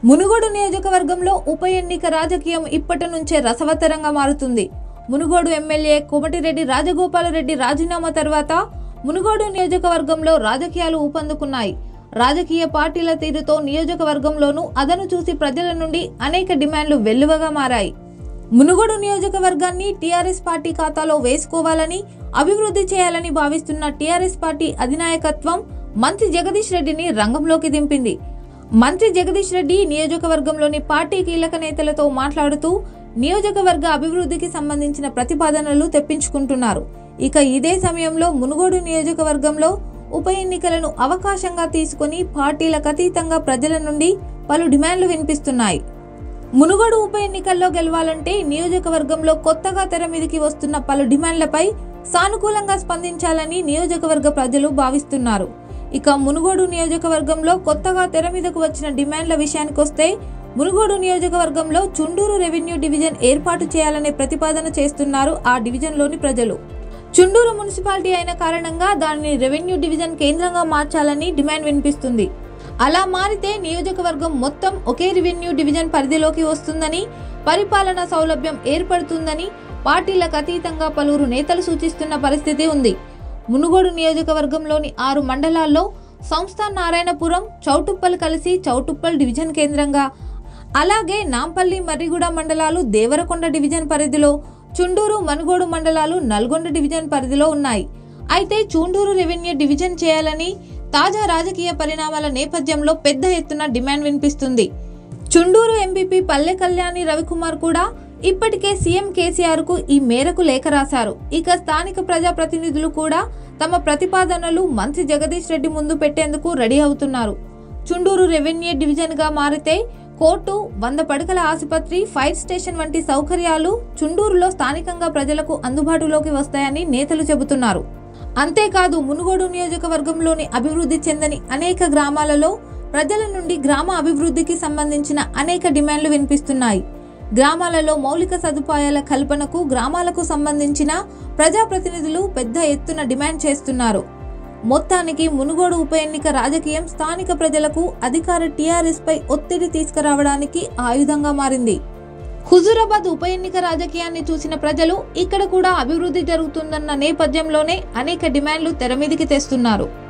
మునుగోడు నియోజకవర్గంలో ఉప ఎన్నిక రాజకీయం ఇప్పటి నుంచే రసవత్తరంగా మారుతుంది. మునుగోడు ఎమ్మెల్యే కోమటిరెడ్డి రాజగోపాలరెడ్డి రాజీనామా తర్వాత మునుగోడు నియోజకవర్గంలో రాజకీయాలు ఊపందుకున్నాయి. రాజకీయ పార్టీల తీరుతో నియోజకవర్గంలోనూ అదను చూసి ప్రజల నుండి అనేక డిమాండ్లు వెల్లువగా మారాయి. మునుగోడు నియోజకవర్గాన్ని టీఆర్ఎస్ పార్టీ ఖాతాలో వేసుకోవాలని, అభివృద్ధి చేయాలని భావిస్తున్న టీఆర్ఎస్ పార్టీ అధినాయకత్వం మంత్రి జగదీష్ రెడ్డిని రంగంలోకి దింపింది. మంత్రి జగదీష్ రెడ్డి నియోజకవర్గంలోని పార్టీ కీలక నేతలతో మాట్లాడుతూ నియోజకవర్గ అభివృద్ధికి సంబంధించిన ప్రతిపాదనలు తెప్పించుకుంటున్నారు. ఇక ఇదే సమయంలో మునుగోడు నియోజకవర్గంలో ఉప ఎన్నికలను అవకాశంగా తీసుకుని పార్టీలకు అతీతంగా ప్రజల నుండి పలు డిమాండ్లు వినిపిస్తున్నాయి. మునుగోడు ఉప ఎన్నికల్లో గెలవాలంటే నియోజకవర్గంలో కొత్తగా తెర మీదకి వస్తున్న పలు డిమాండ్లపై సానుకూలంగా స్పందించాలని నియోజకవర్గ ప్రజలు భావిస్తున్నారు. ఇక మునుగోడు నియోజకవర్గంలో కొత్తగా తెర మీదకు వచ్చిన డిమాండ్ల విషయానికొస్తే మునుగోడు నియోజకవర్గంలో చుండూరు రెవెన్యూ డివిజన్ ఏర్పాటు చేయాలనే ప్రతిపాదన చేస్తున్నారు ఆ డివిజన్లోని ప్రజలు. చుండూరు మున్సిపాలిటీ అయిన కారణంగా దానిని రెవెన్యూ డివిజన్ కేంద్రంగా మార్చాలని డిమాండ్ వినిపిస్తుంది. అలా మారితే నియోజకవర్గం మొత్తం ఒకే రెవెన్యూ డివిజన్ పరిధిలోకి వస్తుందని, పరిపాలనా సౌలభ్యం ఏర్పడుతుందని పార్టీలకు అతీతంగా పలువురు నేతలు సూచిస్తున్న పరిస్థితి ఉంది. మునుగోడు నియోజకవర్గంలోని 6 మండలాల్లో సంస్థ నారాయణపురం, చౌటుప్పల్ కలిసి చౌటుప్పల్ డివిజన్ కేంద్రంగా, అలాగే నాంపల్లి, మర్రిగూడ మండలాలు దేవరకొండ డివిజన్ పరిధిలో, చుండూరు, మనుగోడు మండలాలు నల్గొండ డివిజన్ పరిధిలో ఉన్నాయి. అయితే చుండూరు రెవెన్యూ డివిజన్ చేయాలని తాజా రాజకీయ పరిణామాల నేపథ్యంలో పెద్ద ఎత్తున డిమాండ్ వినిపిస్తుంది. చుండూరు ఎంపీపీ పల్లె కళ్యాణి రవికుమార్ కూడా ఇప్పటికే సీఎం కేసీఆర్ కు ఈ మేరకు లేఖ రాశారు. ఇక స్థానిక ప్రజాప్రతినిధులు కూడా తమ ప్రతిపాదనలు మంత్రి జగదీష్ రెడ్డి ముందు పెట్టేందుకు రెడీ అవుతున్నారు. చుండూరు రెవెన్యూ డివిజన్ గా మారితే కోర్టు, 100 పడకల ఆసుపత్రి, ఫైర్ స్టేషన్ వంటి సౌకర్యాలు చుండూరులో స్థానికంగా ప్రజలకు అందుబాటులోకి వస్తాయని నేతలు చెబుతున్నారు. అంతేకాదు మునుగోడు నియోజకవర్గంలోని అభివృద్ధి చెందని అనేక గ్రామాలలో ప్రజల నుండి గ్రామ అభివృద్ధికి సంబంధించిన అనేక డిమాండ్లు వినిపిస్తున్నాయి. గ్రామాలలో మౌలిక సదుపాయాల కల్పనకు గ్రామాలకు సంబంధించిన ప్రజాప్రతినిధులు పెద్ద ఎత్తున డిమాండ్ చేస్తున్నారు. మొత్తానికి మునుగోడు ఉప ఎన్నిక రాజకీయం స్థానిక ప్రజలకు అధికార టీఆర్ఎస్ పై ఒత్తిడి తీసుకురావడానికి ఆయుధంగా మారింది. హుజూరాబాద్ ఉప ఎన్నిక రాజకీయాన్ని చూసిన ప్రజలు ఇక్కడ కూడా అభివృద్ధి జరుగుతుందన్న నేపథ్యంలోనే అనేక డిమాండ్లు తెరమీదికి తెస్తున్నారు.